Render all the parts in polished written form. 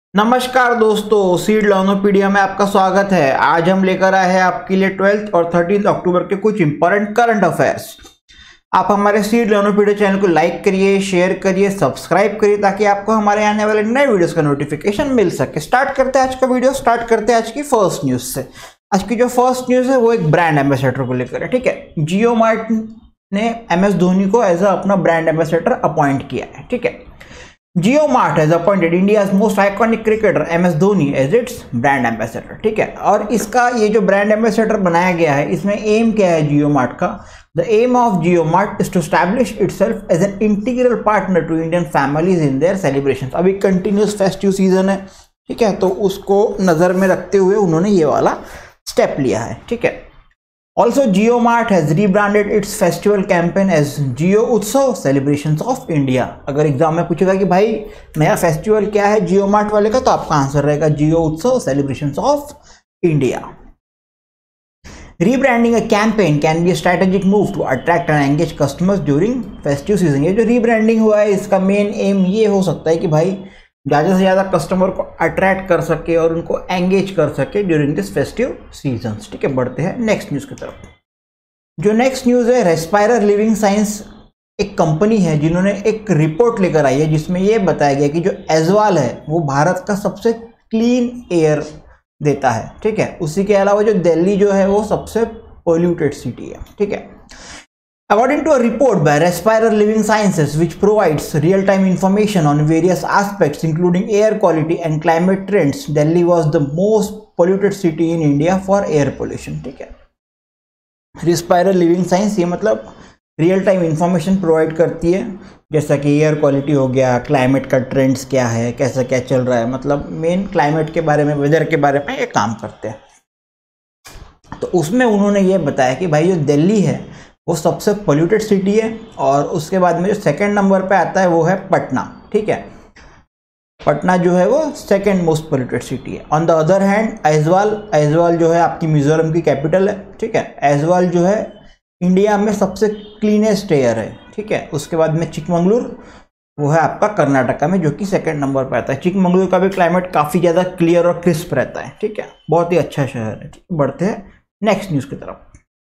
नमस्कार दोस्तों, सीड लर्नोपीडिया में आपका स्वागत है। आज हम लेकर आए हैं आपके लिए 12th और 13th अक्टूबर के कुछ इंपॉर्टेंट करंट अफेयर्स। आप हमारे सीड लर्नोपीडिया चैनल को लाइक करिए, शेयर करिए, सब्सक्राइब करिए ताकि आपको हमारे आने वाले नए वीडियोस का नोटिफिकेशन मिल सके। स्टार्ट करते हैं आज का वीडियो। स्टार्ट करते हैं आज की फर्स्ट न्यूज से। आज की जो फर्स्ट न्यूज है वो एक ब्रांड एम्बेसडर को लेकर है। ठीक है, जियो मार्ट ने MS धोनी को एज अपना ब्रांड एम्बेसडर अपॉइंट किया है। ठीक है, Jio Mart has appointed India's most iconic cricketer MS Dhoni as its brand ambassador. ठीक है, और इसका ये जो ब्रांड एम्बेसडर बनाया गया है, इसमें एम क्या है जियो मार्ट का? The aim of Jio Mart is to establish itself as an integral partner to Indian families in their celebrations. अभी कंटिन्यूस फेस्टिव सीजन है, ठीक है, तो उसको नजर में रखते हुए उन्होंने ये वाला स्टेप लिया है। ठीक है, Also, JioMart has rebranded its festival campaign as Jio Utsav Celebrations of India। अगर एग्जाम में पूछेगा कि भाई नया फेस्टिवल क्या है जियो मार्ट वाले का, तो आपका आंसर रहेगा Jio Utsav celebrations of India. Rebranding a campaign can be a strategic move to attract and engage customers during festive season। ये जो रीब्रांडिंग हुआ है, इसका मेन एम ये हो सकता है कि भाई ज़्यादा से ज़्यादा कस्टमर को अट्रैक्ट कर सके और उनको एंगेज कर सके ड्यूरिंग दिस फेस्टिव सीजन्स। ठीक है, बढ़ते हैं नेक्स्ट न्यूज़ की तरफ। जो नेक्स्ट न्यूज़ है, रेस्पायरर लिविंग साइंस एक कंपनी है जिन्होंने एक रिपोर्ट लेकर आई है जिसमें ये बताया गया कि जो ऐज़वाल है वो भारत का सबसे क्लीन एयर देता है। ठीक है, उसी के अलावा जो दिल्ली जो है वो सबसे पोल्यूटेड सिटी है। ठीक है, according to a report by Respirer Living Sciences, which provides real-time information on various aspects including air quality and climate trends, Delhi was the most polluted city in India for air pollution। ठीक है, Respirer Living Science ये मतलब real time information provide करती है, जैसा कि air quality हो गया, क्लाइमेट का ट्रेंड्स क्या है, कैसा क्या चल रहा है, मतलब मेन क्लाइमेट के बारे में, वेदर के बारे में ये काम करते हैं। तो उसमें उन्होंने ये बताया कि भाई जो दिल्ली है वो सबसे पोल्यूटेड सिटी है, और उसके बाद में जो सेकंड नंबर पे आता है वो है पटना। ठीक है, पटना जो है वो सेकंड मोस्ट पोल्यूटेड सिटी है। On the other hand Aizawl जो है आपकी मिजोरम की कैपिटल है। ठीक है, ऐज़वाल जो है इंडिया में सबसे क्लीनेस्ट एयर है। ठीक है, उसके बाद में चिकमंगलुरु वो है आपका कर्नाटका में, जो कि सेकंड नंबर पर आता है। चिकमंगलुरु का भी क्लाइमेट काफ़ी ज़्यादा क्लियर और क्रिस्प रहता है। ठीक है, बहुत ही अच्छा शहर है। ठीक है, बढ़ते हैं नेक्स्ट न्यूज़ की तरफ।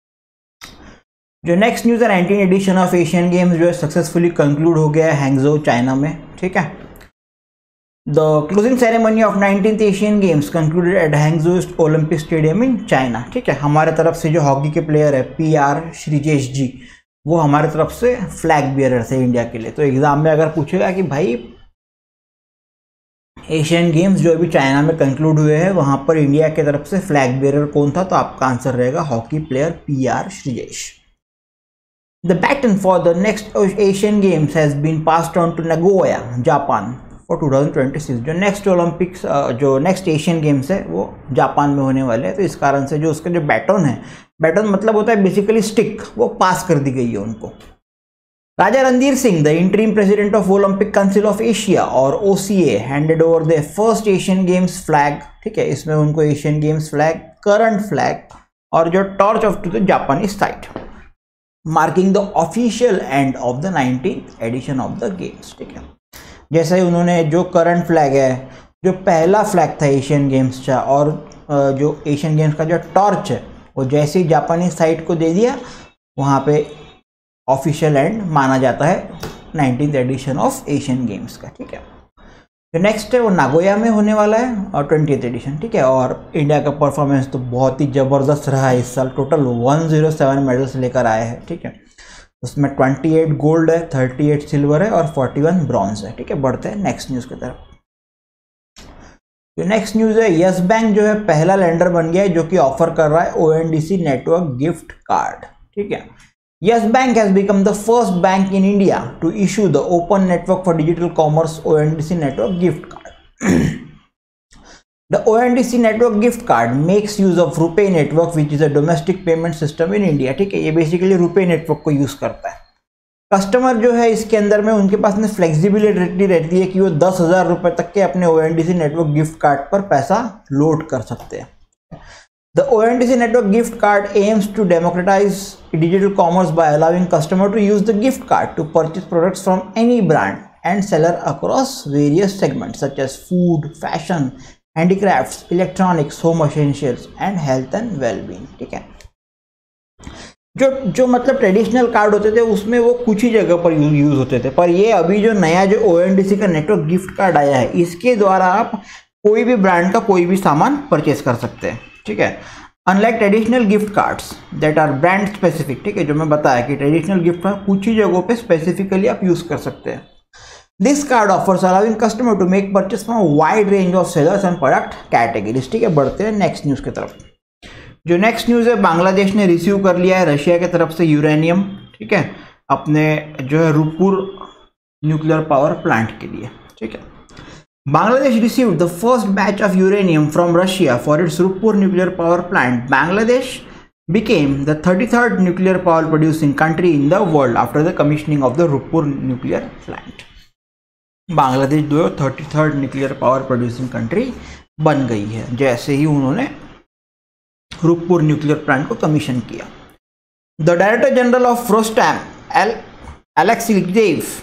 जो नेक्स्ट न्यूज़ है, 19 एडिशन ऑफ एशियन गेम्स जो है सक्सेसफुली कंक्लूड हो गया है हैंगझो चाइना में। ठीक है, the closing ceremony of 19th Asian Games concluded at Hangzhou Olympic Stadium in China. ठीक है, हमारे तरफ से जो हॉकी के प्लेयर है PR श्रीजेश जी, वो हमारे तरफ से फ्लैग बियरर थे इंडिया के लिए। तो एग्जाम में अगर पूछेगा कि भाई एशियन गेम्स जो अभी चाइना में कंक्लूड हुए हैं वहाँ पर इंडिया की तरफ से फ्लैग बियरर कौन था, तो आपका आंसर रहेगा hockey player PR Sreejesh. The baton for the next Asian Games has been passed on to Nagoya, Japan for 2026। जो नेक्स्ट ओलंपिक्स जो नेक्स्ट एशियन गेम्स है वो जापान में होने वाले हैं, तो इस कारण से जो उसका जो बैटन है, बैटन मतलब होता है बेसिकली स्टिक, वो पास कर दी गई है उनको। Raja Randhir Singh, the interim president of Olympic council of Asia और OCA, handed over the first Asian games flag. ठीक है, इसमें उनको Asian games flag, current flag और जो torch off to the Japanese side, marking the official end of the 19th edition of the games. ठीक है, जैसे ही उन्होंने जो करंट फ्लैग है, जो पहला फ्लैग था एशियन गेम्स का, और जो एशियन गेम्स का जो टॉर्च है, वो जैसे ही जापानी साइड को दे दिया, वहाँ पे ऑफिशियल एंड माना जाता है 19th edition of Asian games का। ठीक है, जो नेक्स्ट है वो नागोया में होने वाला है और 20th एडिशन। ठीक है, और इंडिया का परफॉर्मेंस तो बहुत ही ज़बरदस्त रहा है इस साल। टोटल 107 मेडल्स लेकर आए हैं। ठीक है, उसमें 28 गोल्ड है, 38 सिल्वर है और 41 ब्रॉन्ज है। ठीक है, बढ़ते हैं नेक्स्ट न्यूज़ की तरफ। जो नेक्स्ट न्यूज़ है, यस बैंक जो है पहला लेंडर बन गया है जो कि ऑफर कर रहा है ONDC नेटवर्क गिफ्ट कार्ड। ठीक है, Yes Bank has become the first bank in India to issue the Open Network for Digital Commerce ONDC Network gift card। The ONDC Network gift card makes use of RuPay network, which is a domestic payment system in India। ठीक है, ये basically RuPay network को use करता है। Customer जो है इसके अंदर में उनके पास में फ्लेक्सिबिलिटी रहती है कि वो 10,000 रुपये तक के अपने ONDC नेटवर्क गिफ्ट कार्ड पर पैसा लोड कर सकते हैं। The ONDC network gift card aims to democratize digital commerce by allowing customer to use the gift card to purchase products from any brand and seller across various segments such as food, fashion, handicrafts, electronics, home essentials and health and well-being। ठीक है, जो मतलब traditional card होते थे उसमें वो कुछ ही जगह पर यूज होते थे, पर ये अभी जो नया जो ONDC का नेटवर्क गिफ्ट कार्ड आया है, इसके द्वारा आप कोई भी ब्रांड का कोई भी सामान परचेस कर सकते हैं। ठीक है, unlike traditional gift cards that are brand specific. ठीक है, जो मैं बताया कि ट्रेडिशनल गिफ्ट कार्ड कुछ ही जगहों पे स्पेसिफिकली आप यूज कर सकते हैं। This card offers allowing customer to make purchase from wide range of sellers and product categories. ठीक है, बढ़ते हैं नेक्स्ट न्यूज की तरफ। जो नेक्स्ट न्यूज है, बांग्लादेश ने रिसीव कर लिया है रशिया की तरफ से यूरेनियम। ठीक है, अपने जो है रूपपुर न्यूक्लियर पावर प्लांट के लिए। ठीक है, Bangladesh received the first batch of uranium from Russia for its Rooppur nuclear power plant. Bangladesh became the 33rd nuclear power producing country in the world after the commissioning of the Rupur nuclear plant। Bangladesh जो 33rd nuclear power producing country बन गई है जैसे ही उन्होंने Rooppur nuclear plant को commission किया। The director general of Rosatom Alexeyev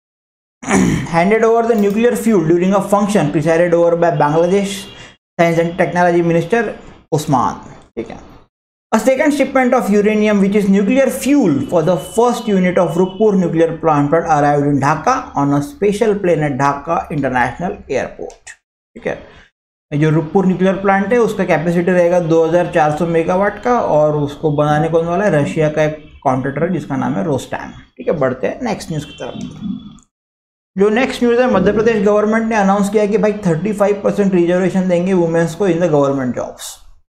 handed over the nuclear fuel during a function presided over by Bangladesh Science and Technology Minister Osman। ठीक है, a second shipment of uranium, which is nuclear fuel for the first unit of Rupur nuclear plant, arrived in Dhaka on a special plane at Dhaka International Airport। ठीक है, जो Rooppur nuclear plant है उसका capacity रहेगा 2400 megawatt का और उसको बनाने कौन वाला है, रशिया का एक कॉन्ट्रैक्टर है जिसका नाम है रोस्टेम। ठीक है, बढ़ते हैं नेक्स्ट न्यूज़ की तरफ। जो नेक्स्ट न्यूज़ है, मध्य प्रदेश गवर्नमेंट ने अनाउंस किया कि भाई 35% रिजर्वेशन देंगे वुमेन्स को in the government jobs.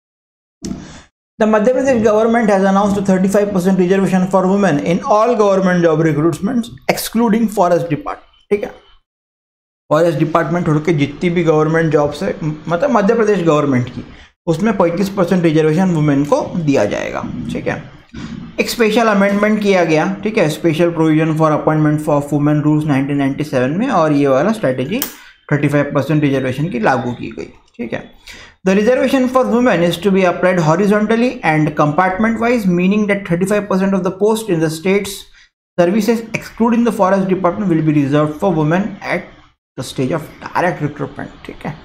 The Madhya Pradesh government has announced a 35% reservation for women in all government job recruitments, excluding forest department। ठीक है, फॉरेस्ट डिपार्टमेंट छोड़ के जितनी भी गवर्नमेंट जॉब्स है, मतलब मध्य प्रदेश गवर्नमेंट की, उसमें 35% रिजर्वेशन वुमेन को दिया जाएगा। ठीक है, एक स्पेशल अमेंडमेंट किया गया। ठीक है, special provision for appointment for women rules 1997 में, और ये वाला स्ट्रेटेजी 35% रिजर्वेशन की लागू की गई। ठीक है, the reservation for women is to be applied horizontally and compartment wise, meaning that 35% of the post in the states services excluding the forest department will be reserve for women at the stage of direct recruitment. ठीक है,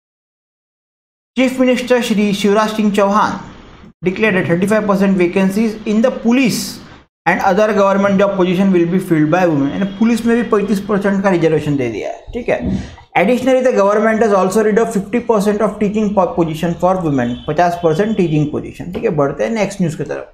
chief minister Shri Shivraj Singh Chouhan declared that 35% vacancies in the police and other government job position will be filled by women। यानी police में भी 35% का reservation दे दिया है। ठीक है, additionally the government has also reserve 50% of teaching position for women, 50% teaching position. ठीक है, बढ़ते हैं नेक्स्ट न्यूज की तरफ।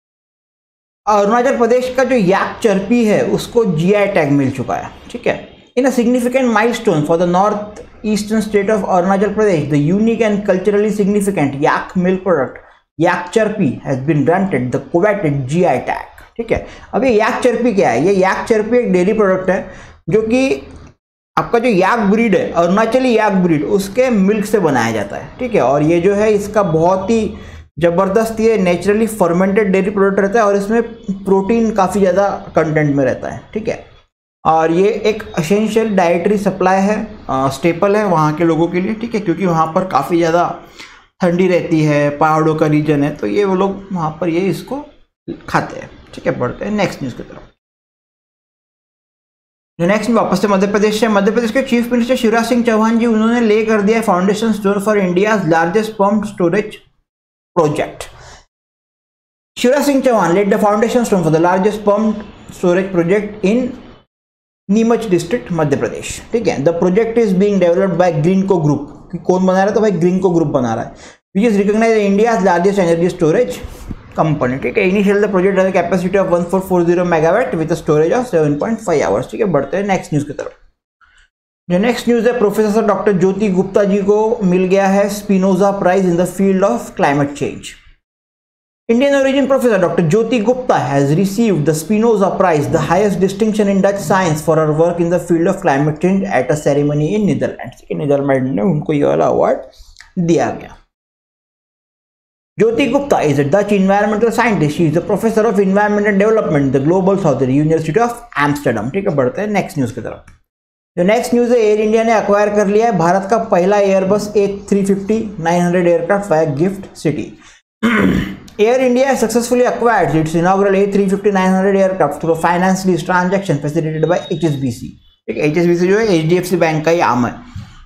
अरुणाचल प्रदेश का जो याक चरपी है उसको GI टैग मिल चुका है। ठीक है, in a significant milestone for the north eastern state of Arunachal Pradesh, the unique and culturally significant yak milk product yak churpi has been granted the coveted GI tag. ठीक है, अब ये याक चरपी क्या है? ये याक चरपी एक डेयरी प्रोडक्ट है जो कि आपका जो याक ब्रीड है, अरुणाचली याक ब्रीड, उसके मिल्क से बनाया जाता है। ठीक है, और ये जो है इसका बहुत ही ज़बरदस्त ये नेचुरली फर्मेंटेड डेयरी प्रोडक्ट रहता है और इसमें प्रोटीन काफ़ी ज़्यादा कंटेंट में रहता है। ठीक है, और ये एक एसेंशियल डाइटरी सप्लाई है, स्टेपल है वहाँ के लोगों के लिए। ठीक है, क्योंकि वहाँ पर काफ़ी ज़्यादा ठंडी रहती है, पहाड़ों का रीजन है, तो ये वो लोग वहाँ पर ये इसको खाते हैं। ठीक है, बढ़ते हैं नेक्स्ट न्यूज़ की तरफ। जो नेक्स्ट वापस से मध्य प्रदेश से, मध्य प्रदेश के चीफ मिनिस्टर शिवराज सिंह चौहान जी, उन्होंने ले कर दिया foundation stone for India's largest pump storage project. Shivraj Singh Chouhan laid the foundation stone for the largest pump storage project in Neemuch district Madhya Pradesh. ठीक है, the project is being developed by Greenko group. कौन बना रहा है? तो भाई ग्रीनको ग्रुप बना रहा है, which is recognised India's largest energy storage company. ठीक है, initial the project has capacity of 1440 megawatt with storage of 7.5 hours. ठीक है, बढ़ते हैं नेक्स्ट न्यूज की तरफ। जो नेक्स्ट न्यूज है, प्रोफेसर डॉक्टर ज्योति गुप्ता जी को मिल गया है Spinoza prize in the field of climate change. Indian origin professor Dr. Jyoti Gupta has received the Spinoza Prize, the highest distinction in Dutch science, for her work in the field of climate change at a ceremony in Netherlands। Netherland ने उनको ये वाला award दिया गया। Jyoti Gupta is a Dutch environmental scientist. She is the professor of environmental development at the Global South University of Amsterdam। ठीक है, बढ़ते हैं नेक्स्ट न्यूज की तरफ। जो नेक्स्ट न्यूज है, एयर इंडिया ने अक्वायर कर लिया है भारत का पहला Airbus A350-900 aircraft via GIFT City. Air India has successfully acquired its inaugural A350-900 aircraft through a finance lease transaction facilitated by HSBC। ठीक है, HSBC जो है HDFC बैंक का ही आम है।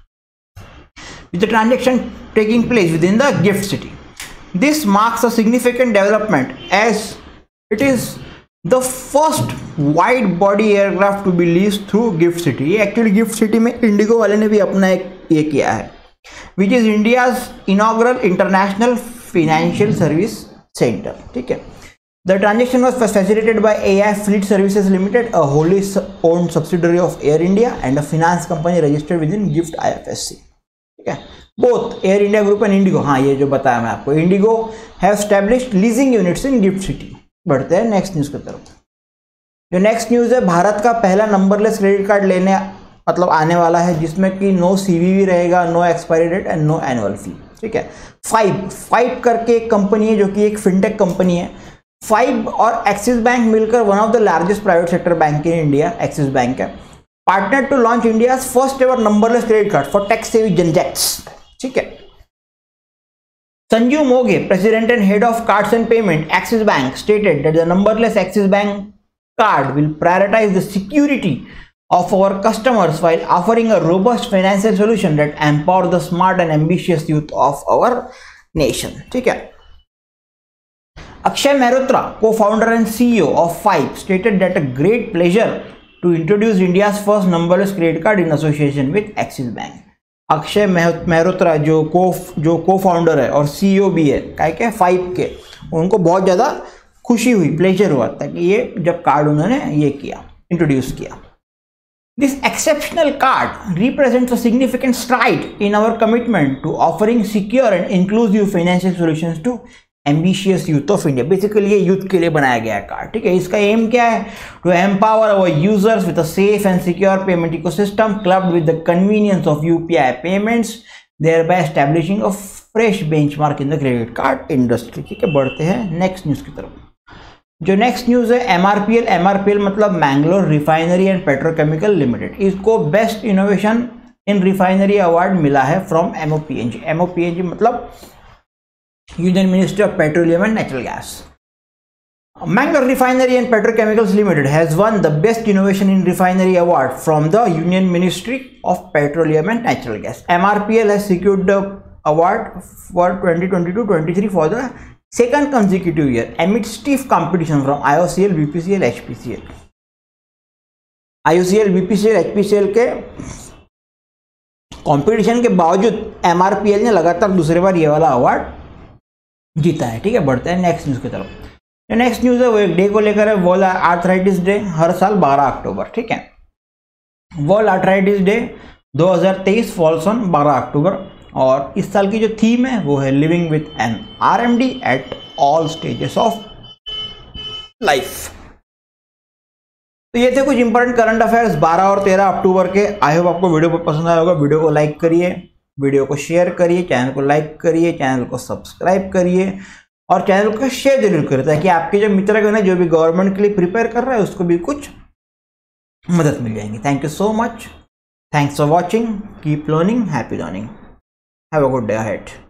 With the transaction taking place within the GIFT City, this marks a significant development as it is the first wide body aircraft to be leased through GIFT City। ये actually GIFT City में इंडिगो वाले ने भी अपना एक ये किया है, which is India's inaugural international financial service centre. ठीक है, the transaction was facilitated by AI fleet services limited, a wholly owned subsidiary of Air India and a finance company registered with in GIFT IFSC। ठीक है, both Air India group and IndiGo, हाँ ये जो बताया मैं आपको, IndiGo have established leasing units in GIFT City. बढ़ते हैं नेक्स्ट न्यूज की तरफ। जो नेक्स्ट न्यूज है, भारत का पहला नंबरलेस क्रेडिट कार्ड लेने मतलब आने वाला है, जिसमें कि नो CVV रहेगा, no expiry date and no annual fee. ठीक है, फाइव करके एक कंपनी है जो कि एक फिनटेक कंपनी है। फाइव और एक्सिस बैंक मिलकर one of the largest private sector bank in India Axis Bank है, partner to launch India first ever numberless credit card for techs savvy GenZs. ठीक है, Sanjeev Moghe, president and head of cards and payment Axis Bank, stated that the numberless Axis Bank card will prioritize the security of our customers while offering a robust financial solution that empower the smart and ambitious youth of our nation। ठीक है, Akshay Mehrotra, co-founder and CEO of Five, stated that a great pleasure to introduce India's first numberless credit card in association with Axis Bank। Akshay Mehrotra जो co-founder है और CEO भी है क्या five के, उनको बहुत ज़्यादा खुशी हुई, प्लेजर हुआ था कि ये जब कार्ड उन्होंने ये किया, इंट्रोड्यूस किया। This exceptional card represents a significant stride in our commitment to offering secure and inclusive financial solutions to ambitious youth of India. Basically ये यूथ के लिए बनाया गया है कार्ड। ठीक है, इसका एम क्या है? To empower our users with a safe and secure payment ecosystem clubbed with the convenience of UPI payments, thereby establishing a fresh benchmark in the credit card industry। ठीक है, बढ़ते हैं नेक्स्ट न्यूज की तरफ। जो next news है MRPL मतलब Mangalore refinery and petrochemical limited, इसको best innovation in refinery award मिला है फ्रॉम MOPNG मतलब union ministry of petroleum and natural gas. Mangalore refinery and petrochemicals limited has won the best innovation in refinery award from the union ministry of petroleum and natural gas. MRPL has secured the award for 2022-23 for the second consecutive year amid stiff competition from IOCL, BPCL, HPCL। IOCL, BPCL, HPCL के competition के बावजूद MRPL ने लगातार दूसरी बार ये वाला award जीता है। ठीक है, बढ़ते हैं नेक्स्ट न्यूज की तरफ। जो नेक्स्ट न्यूज है वो एक डे को लेकर है, वर्ल्ड आर्थराइटिस डे, हर साल 12 अक्टूबर। ठीक है, world arthritis day 2023 falls on 12 October, और इस साल की जो थीम है वो है living with an RMD at all stages of life. तो ये थे कुछ इंपॉर्टेंट करंट अफेयर्स 12 और 13 अक्टूबर के। आई होप आपको वीडियो पसंद आया होगा। वीडियो को लाइक करिए, वीडियो को शेयर करिए, चैनल को लाइक करिए, चैनल को सब्सक्राइब करिए और चैनल को शेयर जरूर करिए, ताकि आपके जो मित्रगण है जो भी गवर्नमेंट के लिए प्रिपेयर कर रहा है उसको भी कुछ मदद मिल जाएगी। Thank you so much, thanks for watching, keep learning, happy learning, have a good day ahead.